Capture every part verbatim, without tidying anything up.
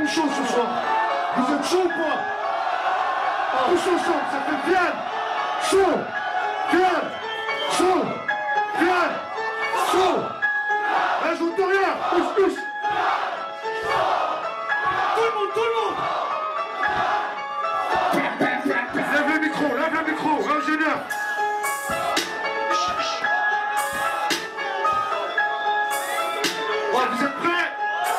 même chose ce soir. Vous êtes chaud ou pas? Tous ensemble, ça fait Vienne. Chaud. Vienne. Chaud. Vienne. Chaud. Là, je vous dis rien. Pousse, pousse. Tout le monde, tout le monde. Lève le micro, lève le micro, ingénieur. Ouais, vous êtes prêts?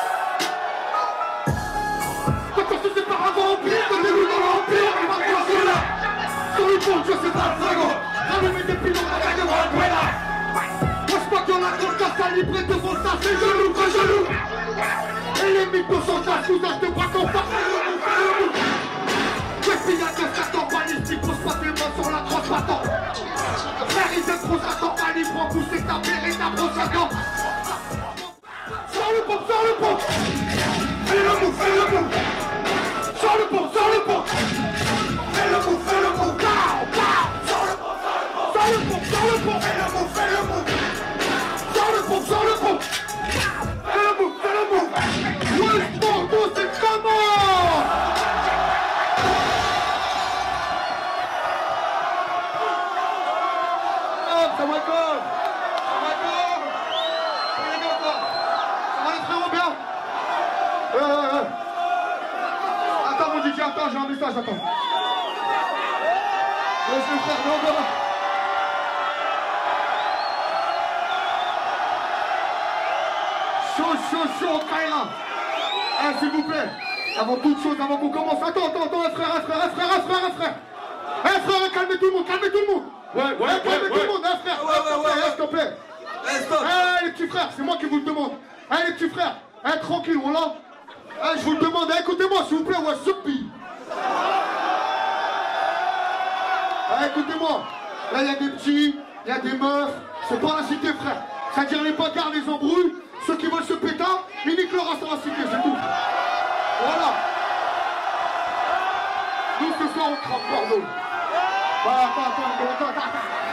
Attention, c'est par avant Empire, donnez-nous dans l'Empire, on va passer là. Sur le pont, je sais pas, Drago. Rallumez des pilons, on a gagné dans la Buena. Moi, je crois qu'il y en a dans le casse à libre de vos tas, c'est genou, que genou. Et les mythos sont tas, sous âge de bras qu'on fasse. Gaspillage de Satan, balistique, pose pas tes mains sur la crosse battant. Mérite de trop Satan, calibre en pouce, c'est ta véritable Satan. Sors le pont, sors le pont. Fais le mou, fais le mou. Sors le pont, sors le pont. Fais le mou, fais le mou. Pow, pow. Sors le pont, sors le pont. Sors le pont, fais le mou, fais le mou. Sors le pont, sors le pont. Fais le mou, fais le mou. West Bordeaux, c'est comment? Ça va quoi? Ça va quoi? Ça va quoi? Ça va les frérots bien? Euh, euh, euh. Attends mon D J, attends, j'ai un message, attends. Laisse le frère, non, non, non. Chaud, chaud, chaud, Kaira. Eh, s'il vous plaît, avant toute chose, avant qu'on commence, attends, attends, attends, un frère, un frère, un frère, un frère, un frère. Eh frère, calmez tout le monde, calmez tout le monde. Ouais, ouais, ouais, calmez ouais, tout le monde, hein frère. Ouais, ouais, ouais, s'il te plaît. Eh, stop. Eh, les petits frères, c'est moi qui vous le demande. Eh, les petits frères, eh, tranquille, voilà. Eh, je vous le demande, eh, écoutez-moi, s'il vous plaît, ouais, soupi. Eh, écoutez-moi. Là, il y a des petits, il y a des meufs. C'est pas la cité, frère. C'est-à-dire les bagarres, les embrouilles. Ceux qui veulent se péter, ils niquent leur race dans la cité, c'est tout. Voilà. Nous, ce soir, on crame Bordeaux. Attends, attends, attends, attends, attends.